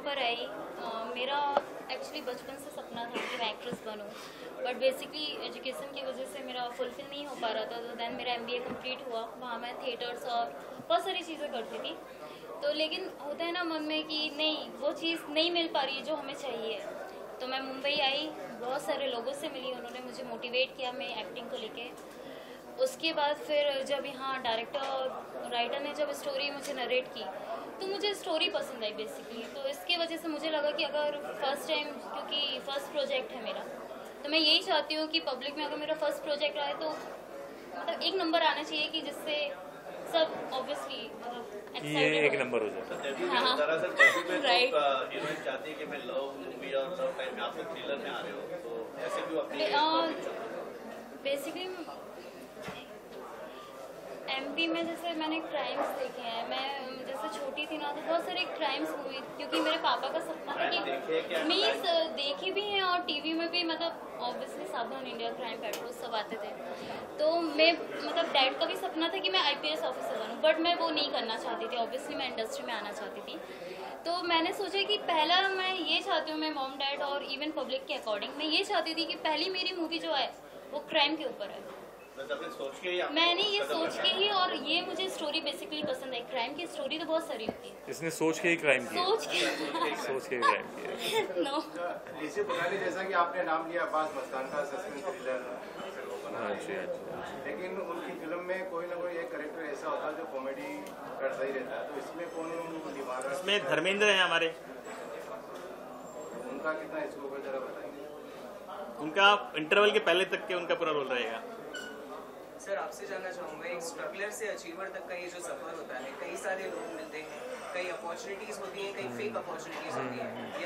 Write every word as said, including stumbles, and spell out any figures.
पर आई। uh, मेरा actually बचपन से सपना था कि मैं एक्ट्रेस बनूं, बट बेसिकली एजुकेशन की वजह से मेरा फुलफिल नहीं हो पा रहा था। तो दैन मेरा एमबीए कंप्लीट हुआ, वहाँ मैं थिएटर्स और बहुत सारी चीज़ें करती थी। तो लेकिन होता है ना मन में कि नहीं, वो चीज़ नहीं मिल पा रही है जो हमें चाहिए। तो मैं मुंबई आई, बहुत सारे लोगों से मिली, उन्होंने मुझे मोटिवेट किया मैं एक्टिंग को लेके। उसके बाद फिर जब यहाँ डायरेक्टर और राइटर ने जब स्टोरी मुझे नरेट की तो मुझे स्टोरी पसंद आई बेसिकली। तो इसके वजह से मुझे लगा कि अगर फर्स्ट टाइम, क्योंकि फर्स्ट प्रोजेक्ट है मेरा, तो मैं यही चाहती हूँ कि पब्लिक में अगर मेरा फर्स्ट प्रोजेक्ट आए तो मतलब एक नंबर आना चाहिए कि जिससे सब ऑब्वियसली मतलब ये एक नंबर हो जाता है। हाँ, दरअसल डेब्यू में राइट हीरोइन चाहती है कि मैं लव मूवी और लव टाइम में आप थ्रिलर में आ रहे हो, तो ऐसे क्यों अपनी बेसिकली एमपी में जैसे मैंने क्राइम्स देखे हैं। मैं जैसे छोटी थी ना तो बहुत सारे क्राइम्स मूवी, क्योंकि मेरे पापा का सपना था कि मीन्स देखी भी हैं और टीवी में भी, मतलब ऑब्वियसली सावधान इंडिया, क्राइम पेट्रोल सब आते थे। तो मैं मतलब डैड का भी सपना था कि मैं आईपीएस ऑफिसर बनूं, बट मैं वो नहीं करना चाहती थी। ऑब्वियसली मैं इंडस्ट्री में आना चाहती थी। तो मैंने सोचा कि पहला मैं ये चाहती हूँ, मैं मॉम डैड और इवन पब्लिक के अकॉर्डिंग मैं ये चाहती थी कि पहली मेरी मूवी जो है वो क्राइम के ऊपर है। सोच के ही मैंने ये सोच के ही, और ये मुझे स्टोरी बेसिकली पसंद है। क्राइम की स्टोरी तो बहुत सारी होती है, इसने सोच के ही क्राइम किया। सोच के सोच के ही क्राइम किया। नो रिशी भुटानी, जैसा कि आपने नाम लिया अब्बास मस्तान का सस्पेंस थ्रिलर, अच्छा अच्छा। लेकिन उनकी फिल्म में कोई ना कोई एक कैरेक्टर ऐसा होता है जो कॉमेडी करता ही रहता है, तो इसमें कौन निभा रहा है? इसमें धर्मेंद्र है हमारे। उनका कितना स्कोप है जरा बताएंगे? उनका इंटरवल के पहले तक के उनका पूरा रोल रहेगा। सर आपसे जानना चाहूँगा, एक स्ट्रगलर से अचीवर तक का ये जो सफर होता है, कई सारे लोग मिलते हैं, कई अपॉर्चुनिटीज होती हैं, कई फेक अपॉर्चुनिटीज होती हैं,